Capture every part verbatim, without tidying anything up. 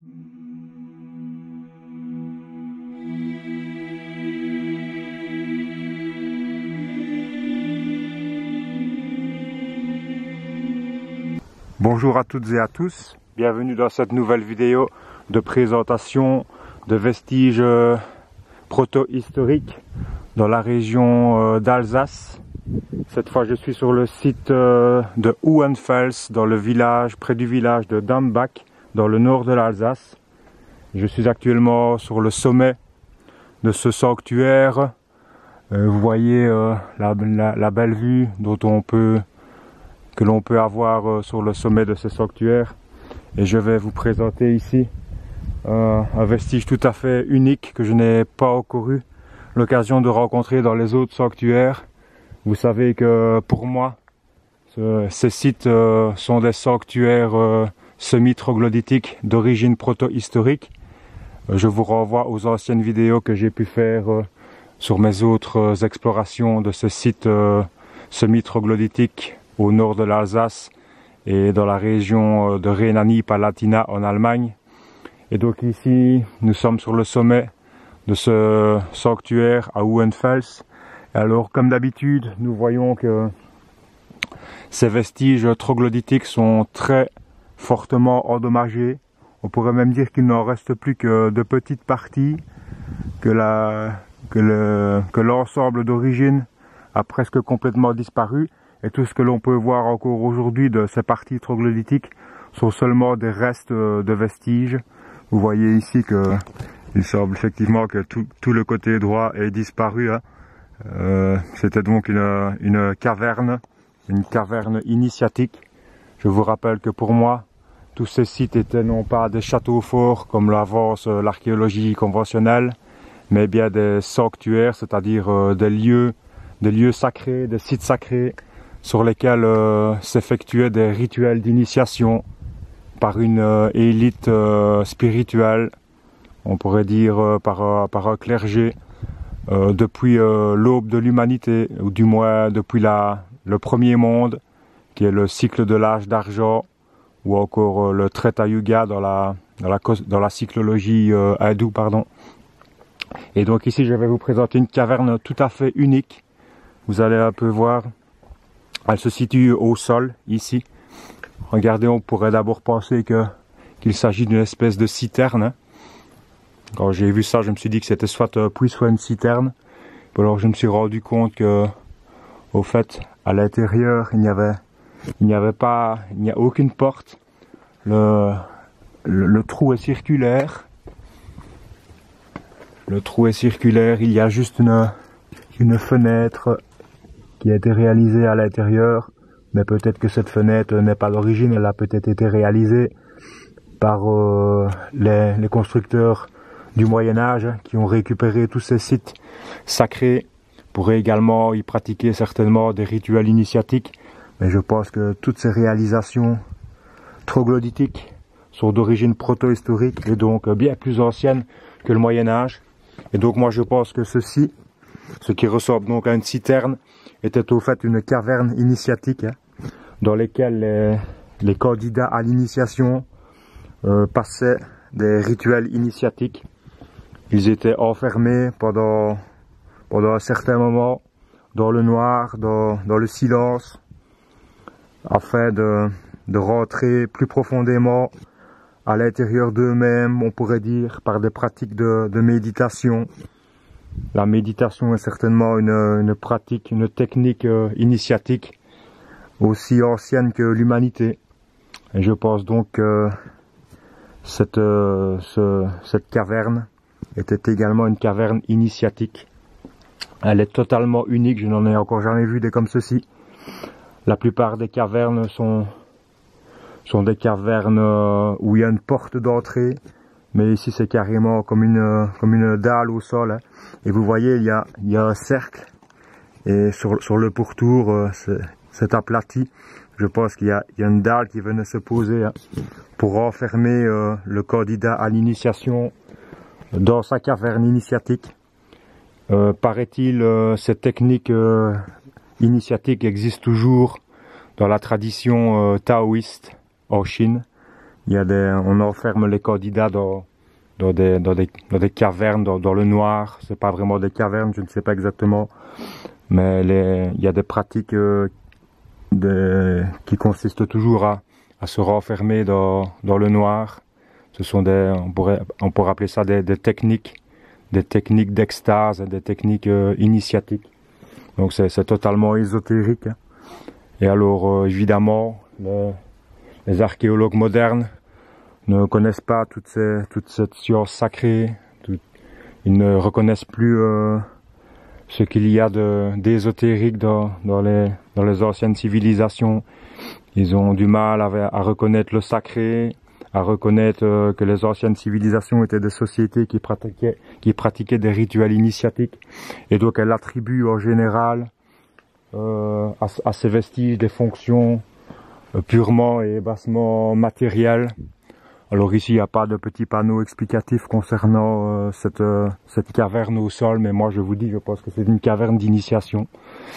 Bonjour à toutes et à tous, bienvenue dans cette nouvelle vidéo de présentation de vestiges euh, proto-historiques dans la région euh, d'Alsace. Cette fois je suis sur le site euh, de Hohenfels, dans le village, près du village de Dambach, dans le nord de l'Alsace. Je suis actuellement sur le sommet de ce sanctuaire. Euh, vous voyez euh, la, la, la belle vue dont on peut que l'on peut avoir euh, sur le sommet de ce sanctuaire, et je vais vous présenter ici euh, un vestige tout à fait unique que je n'ai pas encore eu l'occasion de rencontrer dans les autres sanctuaires. Vous savez que pour moi ce, ces sites euh, sont des sanctuaires euh, semi-troglodytiques d'origine proto-historique. Euh, je vous renvoie aux anciennes vidéos que j'ai pu faire euh, sur mes autres euh, explorations de ces sites euh, semi-troglodytiques au nord de l'Alsace et dans la région de Rhénanie-Palatinat en Allemagne. Et donc ici, nous sommes sur le sommet de ce sanctuaire à Hohenfels. Et alors, comme d'habitude, nous voyons que ces vestiges troglodytiques sont très fortement endommagés. On pourrait même dire qu'il n'en reste plus que de petites parties, que la, que le, que l'ensemble d'origine a presque complètement disparu. Et tout ce que l'on peut voir encore aujourd'hui de ces parties troglodytiques sont seulement des restes de vestiges. Vous voyez ici que il semble effectivement que tout, tout le côté droit est disparu. Hein. Euh, C'était donc une, une caverne, une caverne initiatique. Je vous rappelle que pour moi, tous ces sites étaient non pas des châteaux forts comme l'avance l'archéologie conventionnelle, mais bien des sanctuaires, c'est-à-dire euh, des lieux, des lieux sacrés, des sites sacrés, sur lesquels euh, s'effectuaient des rituels d'initiation par une euh, élite euh, spirituelle, on pourrait dire euh, par, euh, par un clergé, euh, depuis euh, l'aube de l'humanité, ou du moins depuis la, le premier monde, qui est le cycle de l'âge d'argent, ou encore euh, le Treta Yuga dans la, dans la, dans la cyclologie euh, hindoue. Pardon. Et donc ici je vais vous présenter une caverne tout à fait unique, vous allez un peu voir. Elle se situe au sol, ici. Regardez, on pourrait d'abord penser que qu'il s'agit d'une espèce de citerne. Quand j'ai vu ça, je me suis dit que c'était soit un puits, soit une citerne. Alors je me suis rendu compte que, au fait, à l'intérieur, il n'y avait, il n'y avait pas, il n'y a aucune porte. Le, le, le trou est circulaire. Le trou est circulaire. Il y a juste une, une fenêtre qui a été réalisée à l'intérieur, mais peut-être que cette fenêtre n'est pas d'origine, elle a peut-être été réalisée par euh, les, les constructeurs du Moyen-Âge qui ont récupéré tous ces sites sacrés, pourraient également y pratiquer certainement des rituels initiatiques, mais je pense que toutes ces réalisations troglodytiques sont d'origine proto-historique et donc bien plus anciennes que le Moyen-Âge. Et donc moi je pense que ceci, ce qui ressemble donc à une citerne, était au fait une caverne initiatique, hein, dans laquelle les, les candidats à l'initiation euh, passaient des rituels initiatiques. Ils étaient enfermés pendant, pendant un certain moment dans le noir, dans, dans le silence, afin de, de rentrer plus profondément à l'intérieur d'eux-mêmes, on pourrait dire, par des pratiques de, de méditation. La méditation est certainement une, une pratique, une technique euh, initiatique aussi ancienne que l'humanité. Et je pense donc que cette, euh, ce, cette caverne était également une caverne initiatique. Elle est totalement unique, je n'en ai encore jamais vu des comme ceci. La plupart des cavernes sont, sont des cavernes euh, où il y a une porte d'entrée. Mais ici c'est carrément comme une, comme une dalle au sol. Hein. Et vous voyez, il y a, il y a un cercle. Et sur, sur le pourtour, euh, c'est aplati. Je pense qu'il y a, il y a une dalle qui venait se poser, hein, pour enfermer euh, le candidat à l'initiation dans sa caverne initiatique. Euh, Paraît-il, euh, cette technique euh, initiatique existe toujours dans la tradition euh, taoïste en Chine. Il y a des, on enferme les candidats dans, dans, des, dans, des, dans des cavernes, dans, dans le noir. C'est pas vraiment des cavernes, je ne sais pas exactement. Mais les, il y a des pratiques euh, des, qui consistent toujours à, à se renfermer dans, dans le noir. Ce sont des, on pourrait, on pourrait appeler ça des, des techniques, des techniques d'extase, des techniques euh, initiatiques. Donc c'est totalement ésotérique. Hein. Et alors euh, évidemment, le, les archéologues modernes ne connaissent pas toute, ces, toute cette science sacrée. Tout, ils ne reconnaissent plus euh, ce qu'il y a d'ésotérique dans, dans, les, dans les anciennes civilisations. Ils ont du mal à, à reconnaître le sacré, à reconnaître euh, que les anciennes civilisations étaient des sociétés qui pratiquaient, qui pratiquaient des rituels initiatiques. Et donc elles attribuent en général euh, à, à ces vestiges des fonctions euh, purement et bassement matérielles. Alors ici il n'y a pas de petit panneau explicatif concernant euh, cette, euh, cette caverne au sol, mais moi je vous dis, je pense que c'est une caverne d'initiation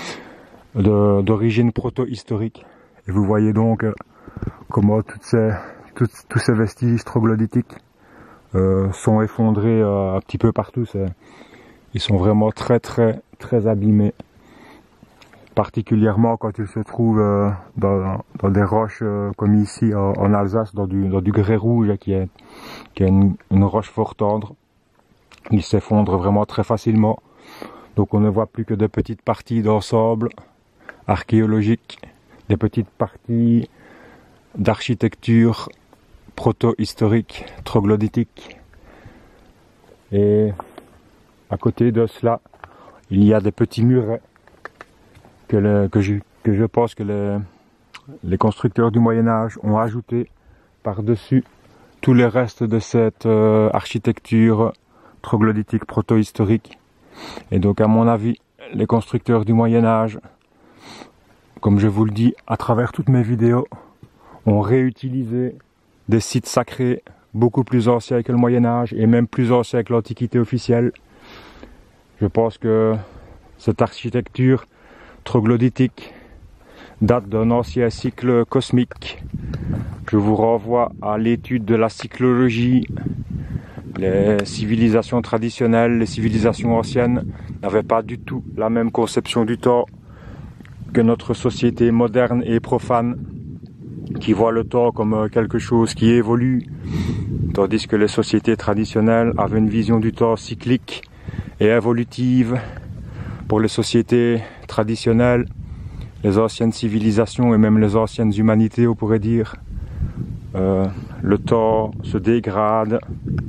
d'origine proto-historique. Et vous voyez donc euh, comment toutes ces Tous, tous ces vestiges troglodytiques euh, sont effondrés euh, un petit peu partout. Ils sont vraiment très très très abîmés. Particulièrement quand ils se trouvent euh, dans, dans des roches euh, comme ici en, en Alsace, dans du, dans du grès rouge, qui est, qui est une, une roche fort tendre. Ils s'effondrent vraiment très facilement. Donc on ne voit plus que de petites parties d'ensemble archéologiques, des petites parties d'architecture proto-historique, troglodytique. Et à côté de cela, il y a des petits murets que, le, que, je, que je pense que les, les constructeurs du Moyen-Âge ont ajouté par-dessus tous les restes de cette euh, architecture troglodytique proto-historique. Et donc à mon avis, les constructeurs du Moyen-Âge, comme je vous le dis à travers toutes mes vidéos, ont réutilisé des sites sacrés beaucoup plus anciens que le Moyen-Âge et même plus anciens que l'Antiquité officielle. Je pense que cette architecture troglodytique date d'un ancien cycle cosmique. Je vous renvoie à l'étude de la cyclologie. Les civilisations traditionnelles, les civilisations anciennes n'avaient pas du tout la même conception du temps que notre société moderne et profane, qui voit le temps comme quelque chose qui évolue, tandis que les sociétés traditionnelles avaient une vision du temps cyclique et évolutive. Pour les sociétés traditionnelles, les anciennes civilisations et même les anciennes humanités, on pourrait dire, euh, le temps se dégrade,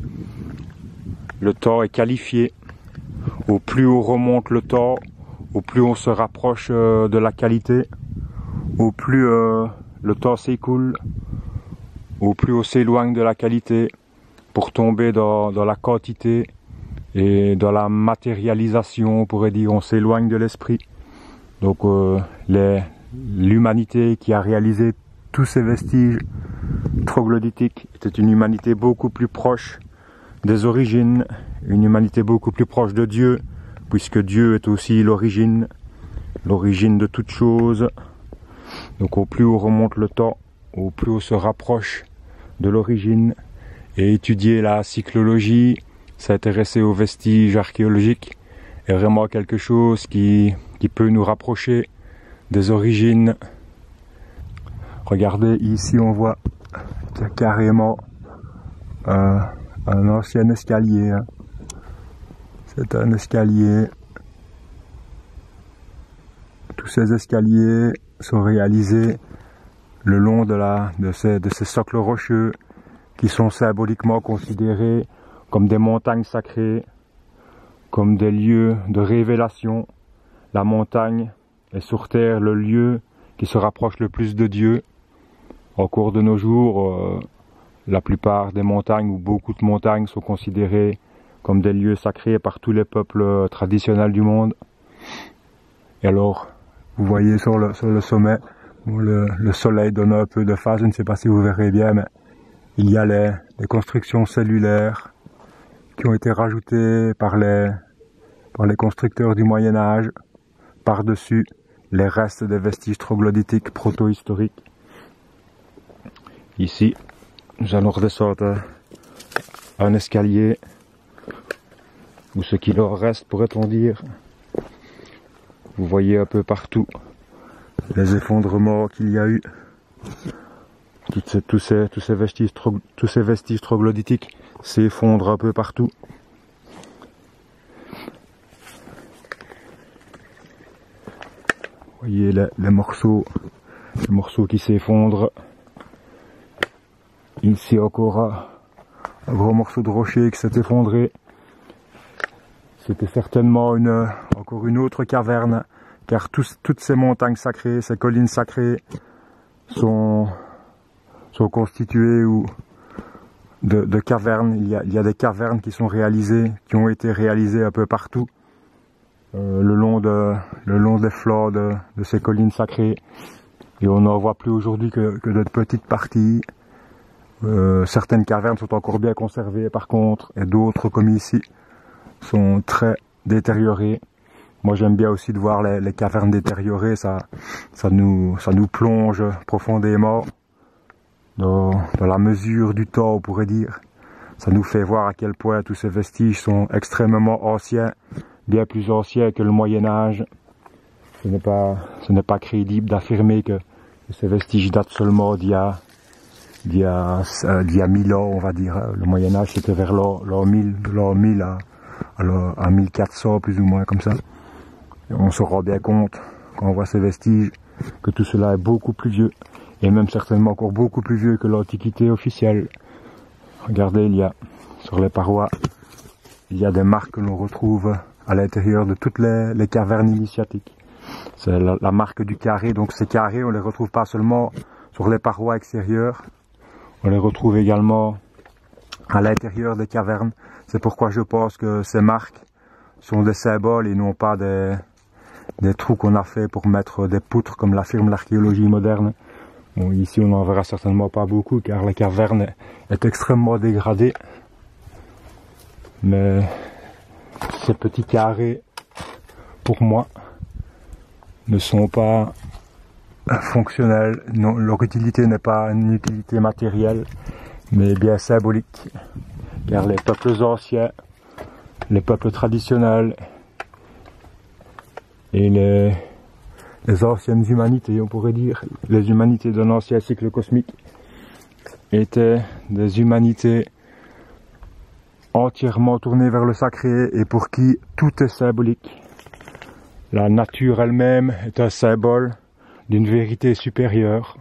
le temps est qualifié. Au plus on remonte le temps, au plus on se rapproche euh, de la qualité, au plus euh, le temps s'écoule, au plus on s'éloigne de la qualité pour tomber dans, dans la quantité et dans la matérialisation, on pourrait dire, on s'éloigne de l'esprit. Donc euh, l'humanité qui a réalisé tous ces vestiges troglodytiques était une humanité beaucoup plus proche des origines, une humanité beaucoup plus proche de Dieu, puisque Dieu est aussi l'origine, l'origine de toute chose. Donc au plus on remonte le temps, au plus on se rapproche de l'origine. Et étudier la cyclologie, s'intéresser aux vestiges archéologiques, est vraiment quelque chose qui, qui peut nous rapprocher des origines. Regardez, ici on voit carrément euh, un ancien escalier. Hein. C'est un escalier. Tous ces escaliers sont réalisés le long de, la, de, ces, de ces socles rocheux qui sont symboliquement considérés comme des montagnes sacrées, comme des lieux de révélation. La montagne est sur terre le lieu qui se rapproche le plus de Dieu. Au cours de nos jours, euh, la plupart des montagnes ou beaucoup de montagnes sont considérées comme des lieux sacrés par tous les peuples traditionnels du monde. Et alors, vous voyez sur le, sur le sommet, bon, le, le soleil donne un peu de face, je ne sais pas si vous verrez bien, mais il y a les, les constructions cellulaires qui ont été rajoutées par les, par les constructeurs du Moyen-Âge, par-dessus les restes des vestiges troglodytiques proto-historiques. Ici, nous allons redescendre un escalier, ou ce qu'il en reste pourrait-on dire. Vous voyez un peu partout les effondrements qu'il y a eu, Toutes ces, tous, ces, tous, ces vestiges, tous ces vestiges troglodytiques s'effondrent un peu partout. Vous voyez les, les morceaux, les morceaux qui s'effondrent. Ici encore un, un gros morceau de rocher qui s'est effondré. C'était certainement une, encore une autre caverne, car tous, toutes ces montagnes sacrées, ces collines sacrées sont, sont constituées ou de, de cavernes. Il y, a, il y a des cavernes qui sont réalisées, qui ont été réalisées un peu partout, euh, le, long de, le long des flancs de, de ces collines sacrées. Et on n'en voit plus aujourd'hui que, que de petites parties. Euh, certaines cavernes sont encore bien conservées par contre, et d'autres comme ici sont très détériorées. Moi j'aime bien aussi de voir les, les cavernes détériorées, ça, ça, nous, ça nous plonge profondément dans, dans la mesure du temps, on pourrait dire. Ça nous fait voir à quel point tous ces vestiges sont extrêmement anciens, bien plus anciens que le Moyen-Âge. Ce n'est pas, ce n'est pas crédible d'affirmer que, que ces vestiges datent seulement d'il y a d'il y a, euh, d'il y a mille ans, on va dire. Le Moyen-Âge c'était vers l'an mille, de l'an mille à, à, à mille quatre cents plus ou moins comme ça. Et on se rend bien compte quand on voit ces vestiges que tout cela est beaucoup plus vieux, et même certainement encore beaucoup plus vieux que l'Antiquité officielle. Regardez, il y a sur les parois, il y a des marques que l'on retrouve à l'intérieur de toutes les, les cavernes initiatiques. C'est la, la marque du carré, donc ces carrés on les retrouve pas seulement sur les parois extérieures, on les retrouve également à l'intérieur des cavernes. C'est pourquoi je pense que ces marques sont des symboles et non pas des, des trous qu'on a fait pour mettre des poutres comme l'affirme l'archéologie moderne. Bon, ici on n'en verra certainement pas beaucoup car la caverne est extrêmement dégradée. Mais ces petits carrés, pour moi, ne sont pas fonctionnels. Non, leur utilité n'est pas une utilité matérielle, mais bien symbolique. Car les peuples anciens, les peuples traditionnels et les, les anciennes humanités, on pourrait dire, les humanités d'un ancien cycle cosmique, étaient des humanités entièrement tournées vers le sacré et pour qui tout est symbolique. La nature elle-même est un symbole d'une vérité supérieure.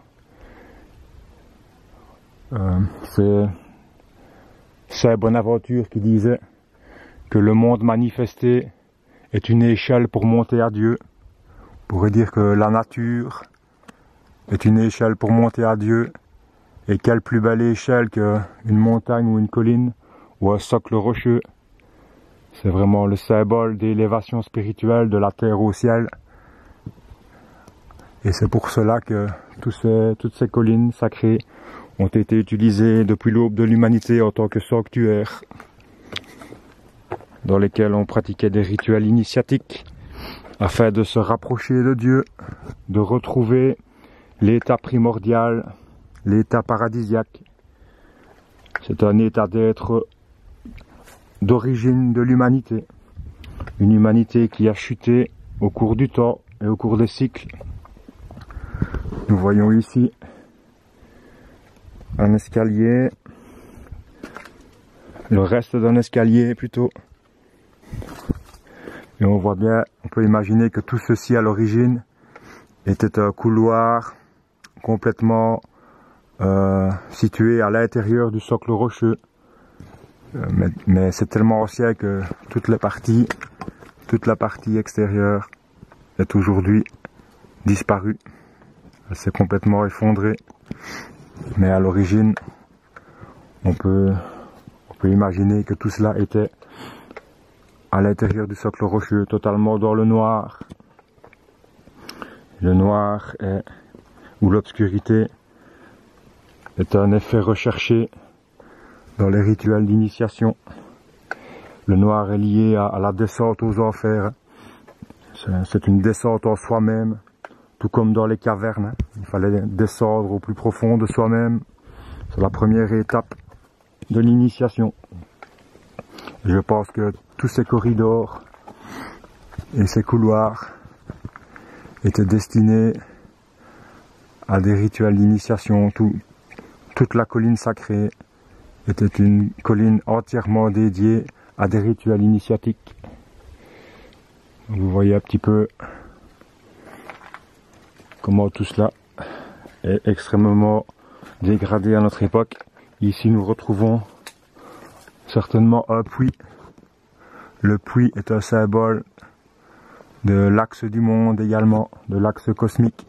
Euh, c'est Saint Bonaventure qui disait que le monde manifesté est une échelle pour monter à Dieu. On pourrait dire que la nature est une échelle pour monter à Dieu. Et quelle plus belle échelle qu'une montagne ou une colline ou un socle rocheux. C'est vraiment le symbole d'élévation spirituelle de la terre au ciel. Et c'est pour cela que tous ces, toutes ces collines sacrées ont été utilisées depuis l'aube de l'humanité en tant que sanctuaires, dans lesquels on pratiquait des rituels initiatiques afin de se rapprocher de Dieu, de retrouver l'état primordial, l'état paradisiaque. C'est un état d'être d'origine de l'humanité, une humanité qui a chuté au cours du temps et au cours des cycles. Nous voyons ici un escalier, le reste d'un escalier plutôt, et on voit bien, on peut imaginer que tout ceci à l'origine était un couloir complètement euh, situé à l'intérieur du socle rocheux. Mais, mais c'est tellement ancien que toute la partie, toute la partie extérieure est aujourd'hui disparue. Elle s'est complètement effondrée. Mais à l'origine, on peut, on peut imaginer que tout cela était à l'intérieur du socle rocheux, totalement dans le noir. Le noir est, ou l'obscurité est un effet recherché dans les rituels d'initiation. Le noir est lié à, à la descente aux enfers. C'est une descente en soi-même, tout comme dans les cavernes. Il fallait descendre au plus profond de soi-même. C'est la première étape de l'initiation. Je pense que tous ces corridors et ces couloirs étaient destinés à des rituels d'initiation. Tout, toute la colline sacrée était une colline entièrement dédiée à des rituels initiatiques. Vous voyez un petit peu comment tout cela est extrêmement dégradé à notre époque. Ici nous retrouvons certainement un puits. Le puits est un symbole de l'axe du monde également, de l'axe cosmique.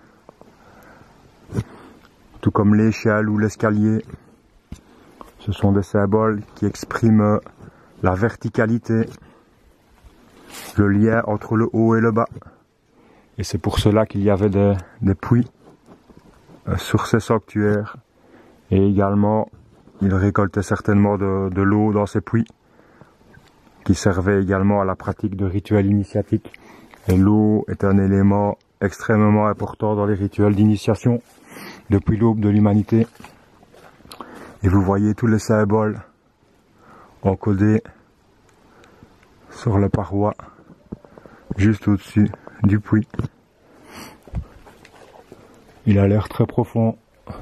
Tout comme l'échelle ou l'escalier. Ce sont des symboles qui expriment la verticalité, le lien entre le haut et le bas. Et c'est pour cela qu'il y avait des, des puits euh, sur ces sanctuaires. Et également, ils récoltaient certainement de, de l'eau dans ces puits, qui servait également à la pratique de rituels initiatiques. Et l'eau est un élément extrêmement important dans les rituels d'initiation depuis l'aube de l'humanité. Et vous voyez tous les symboles encodés sur les parois, juste au-dessus du puits. Il a l'air très profond.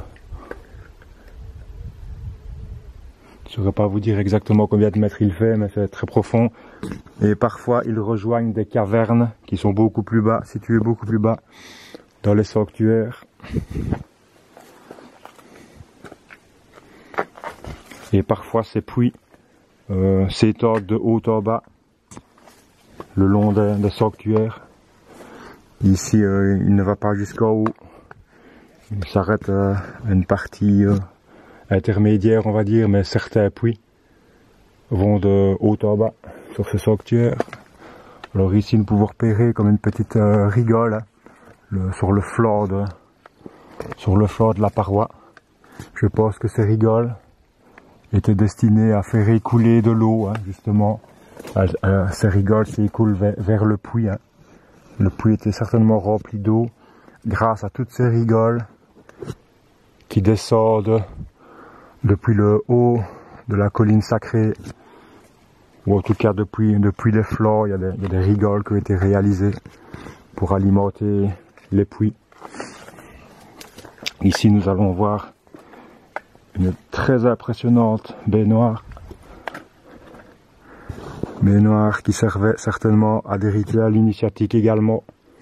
Je ne saurais pas vous dire exactement combien de mètres il fait, mais c'est très profond. Et parfois, ils rejoignent des cavernes qui sont beaucoup plus bas, situées beaucoup plus bas dans les sanctuaires. Et parfois, ces puits euh, s'étendent de haut en bas, le long des, des sanctuaires. Ici, euh, il ne va pas jusqu'en haut. Il s'arrête euh, à une partie euh, intermédiaire, on va dire, mais certains puits vont de haut en bas sur ce sanctuaire. Alors ici, nous pouvons repérer comme une petite euh, rigole hein, le, sur le flanc de sur le flanc de la paroi. Je pense que ces rigoles étaient destinées à faire écouler de l'eau, hein, justement. Euh, euh, ces rigoles s'écoulent vers, vers le puits. Hein. Le puits était certainement rempli d'eau grâce à toutes ces rigoles qui descendent depuis le haut de la colline sacrée, ou en tout cas depuis, depuis les flancs. Il y, a des, il y a des rigoles qui ont été réalisées pour alimenter les puits. Ici nous allons voir une très impressionnante baignoire. Baignoire qui servait certainement à des rituels initiatiques également,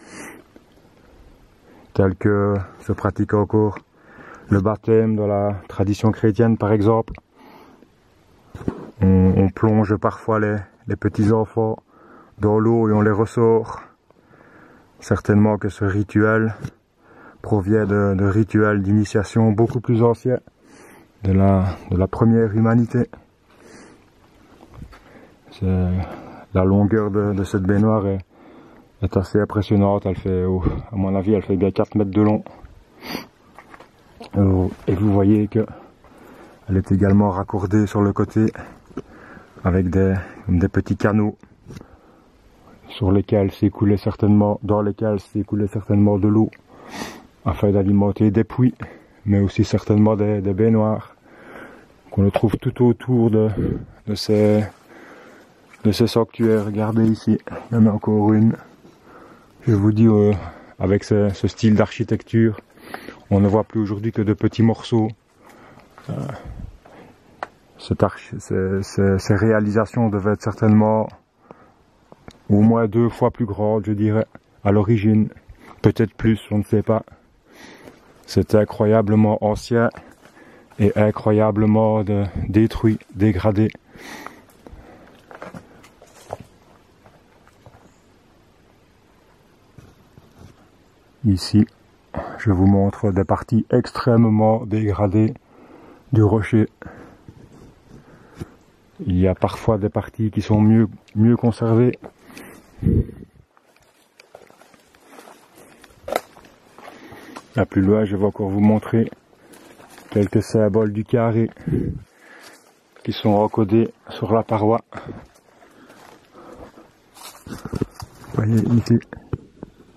tels que se pratique encore le baptême dans la tradition chrétienne par exemple. On, on plonge parfois les, les petits enfants dans l'eau et on les ressort. Certainement que ce rituel provient de, de rituels d'initiation beaucoup plus anciens, de la, de la première humanité. La longueur de, de cette baignoire est, est assez impressionnante. Elle fait, oh, à mon avis, elle fait bien quatre mètres de long. Oh, et vous voyez que elle est également raccordée sur le côté avec des, des petits canaux sur lesquels s'écoulait certainement, dans lesquels s'écoulait certainement de l'eau afin d'alimenter des puits, mais aussi certainement des, des baignoires qu'on trouve tout autour de, de ces de ces sanctuaires. Regardez ici, il y en a encore une. Je vous dis, euh, avec ce, ce style d'architecture, on ne voit plus aujourd'hui que de petits morceaux. Euh, cette archi ces, ces, ces réalisations devaient être certainement au moins deux fois plus grandes, je dirais, à l'origine. Peut-être plus, on ne sait pas. C'est incroyablement ancien et incroyablement de, détruit, dégradé. Ici, je vous montre des parties extrêmement dégradées du rocher. Il y a parfois des parties qui sont mieux, mieux conservées. Là plus loin, je vais encore vous montrer quelques symboles du carré qui sont encodés sur la paroi. Vous voyez ici.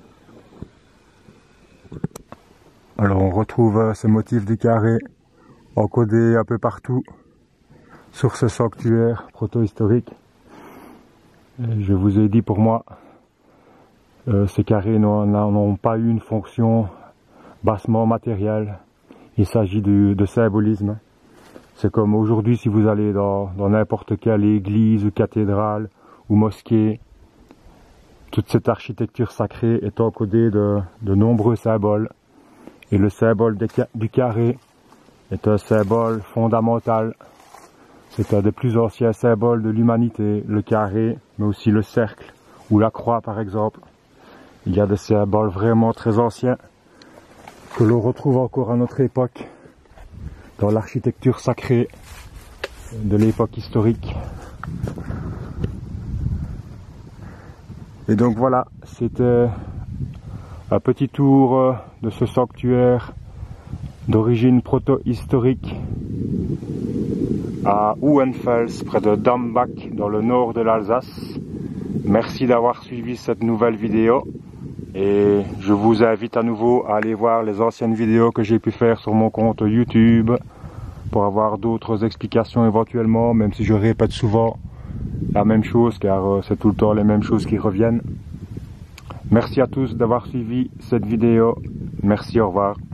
Alors on retrouve ce motif du carré encodés un peu partout sur ce sanctuaire proto-historique. Je vous ai dit, pour moi, euh, ces carrés n'ont pas eu une fonction bassement matérielle. Il s'agit de, de symbolisme. C'est comme aujourd'hui, si vous allez dans n'importe quelle église ou cathédrale ou mosquée, toute cette architecture sacrée est encodée de, de nombreux symboles. Et le symbole de, du carré est un symbole fondamental. C'est un des plus anciens symboles de l'humanité, le carré, mais aussi le cercle ou la croix par exemple. Il y a des symboles vraiment très anciens que l'on retrouve encore à notre époque dans l'architecture sacrée de l'époque historique. Et donc voilà, c'était un petit tour de ce sanctuaire d'origine proto-historique à Hohenfels, près de Dambach, dans le nord de l'Alsace. Merci d'avoir suivi cette nouvelle vidéo et je vous invite à nouveau à aller voir les anciennes vidéos que j'ai pu faire sur mon compte YouTube pour avoir d'autres explications éventuellement, même si je répète souvent la même chose car c'est tout le temps les mêmes choses qui reviennent. Merci à tous d'avoir suivi cette vidéo. Merci, au revoir.